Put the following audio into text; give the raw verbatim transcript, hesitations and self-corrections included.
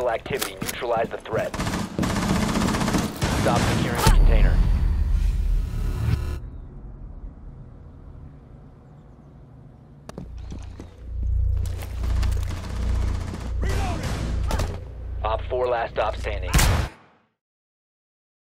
hostile activity. Neutralize the threat. Stop securing the container. Op four last stop standing.